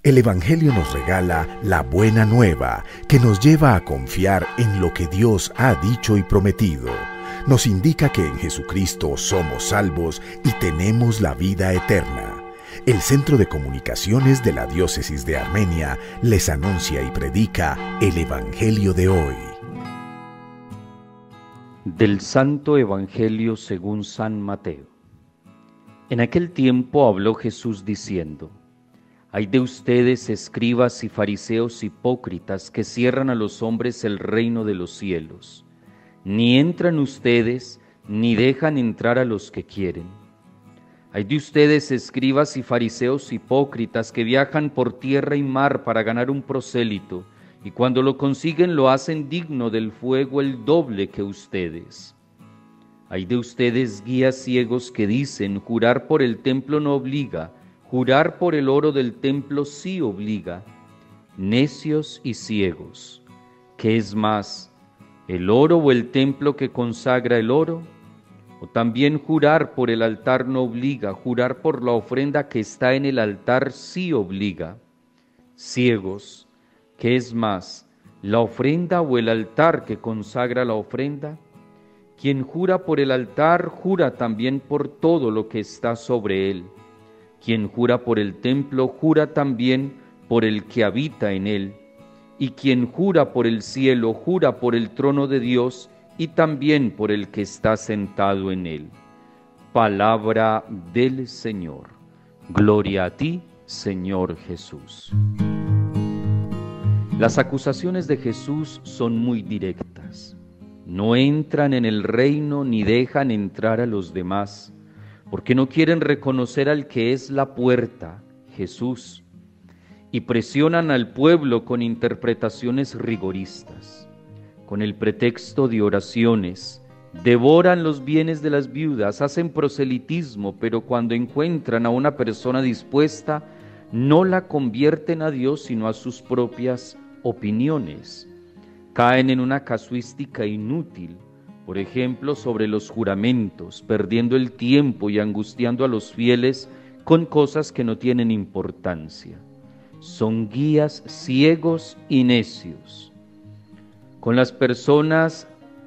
El Evangelio nos regala la buena nueva que nos lleva a confiar en lo que Dios ha dicho y prometido. Nos indica que en Jesucristo somos salvos y tenemos la vida eterna. El Centro de Comunicaciones de la Diócesis de Armenia les anuncia y predica el Evangelio de hoy. Del Santo Evangelio según San Mateo. En aquel tiempo habló Jesús diciendo: Ay de ustedes, escribas y fariseos hipócritas, que cierran a los hombres el reino de los cielos. Ni entran ustedes, ni dejan entrar a los que quieren. Ay de ustedes, escribas y fariseos hipócritas, que viajan por tierra y mar para ganar un prosélito, y cuando lo consiguen lo hacen digno del fuego el doble que ustedes. Ay de ustedes, guías ciegos, que dicen: jurar por el templo no obliga, jurar por el oro del templo sí obliga. Necios y ciegos, ¿qué es más, el oro o el templo que consagra el oro? O también jurar por el altar no obliga, jurar por la ofrenda que está en el altar sí obliga. Ciegos, ¿qué es más, la ofrenda o el altar que consagra la ofrenda? Quien jura por el altar, jura también por todo lo que está sobre él. Quien jura por el templo, jura también por el que habita en él. Y quien jura por el cielo, jura por el trono de Dios y también por el que está sentado en él. Palabra del Señor. Gloria a ti, Señor Jesús. Las acusaciones de Jesús son muy directas. No entran en el reino ni dejan entrar a los demás, porque no quieren reconocer al que es la puerta, Jesús, y presionan al pueblo con interpretaciones rigoristas. Con el pretexto de oraciones, devoran los bienes de las viudas, hacen proselitismo, pero cuando encuentran a una persona dispuesta, no la convierten a Dios, sino a sus propias opiniones. Caen en una casuística inútil, por ejemplo, sobre los juramentos, perdiendo el tiempo y angustiando a los fieles con cosas que no tienen importancia. Son guías ciegos y necios. Con las personas,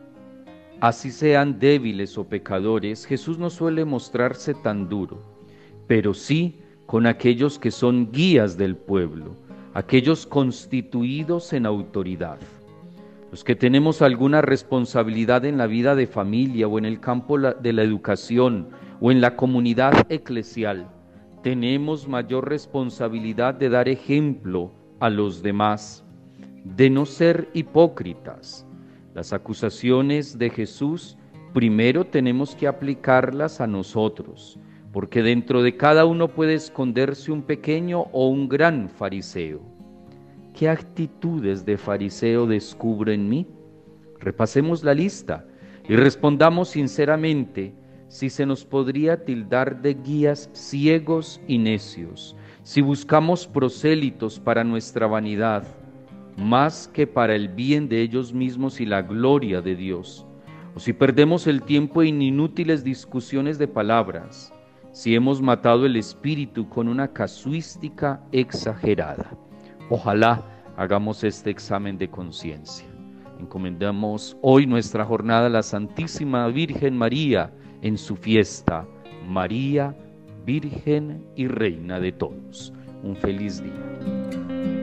así sean débiles o pecadores, Jesús no suele mostrarse tan duro, pero sí con aquellos que son guías del pueblo, aquellos constituidos en autoridad. Los que tenemos alguna responsabilidad en la vida de familia o en el campo de la educación o en la comunidad eclesial, tenemos mayor responsabilidad de dar ejemplo a los demás, de no ser hipócritas. Las acusaciones de Jesús primero tenemos que aplicarlas a nosotros, porque dentro de cada uno puede esconderse un pequeño o un gran fariseo. ¿Qué actitudes de fariseo descubro en mí? Repasemos la lista y respondamos sinceramente si se nos podría tildar de guías ciegos y necios, si buscamos prosélitos para nuestra vanidad, más que para el bien de ellos mismos y la gloria de Dios, o si perdemos el tiempo en inútiles discusiones de palabras, si hemos matado el espíritu con una casuística exagerada. Ojalá hagamos este examen de conciencia. Encomendamos hoy nuestra jornada a la Santísima Virgen María en su fiesta, María, Virgen y Reina de todos. Un feliz día.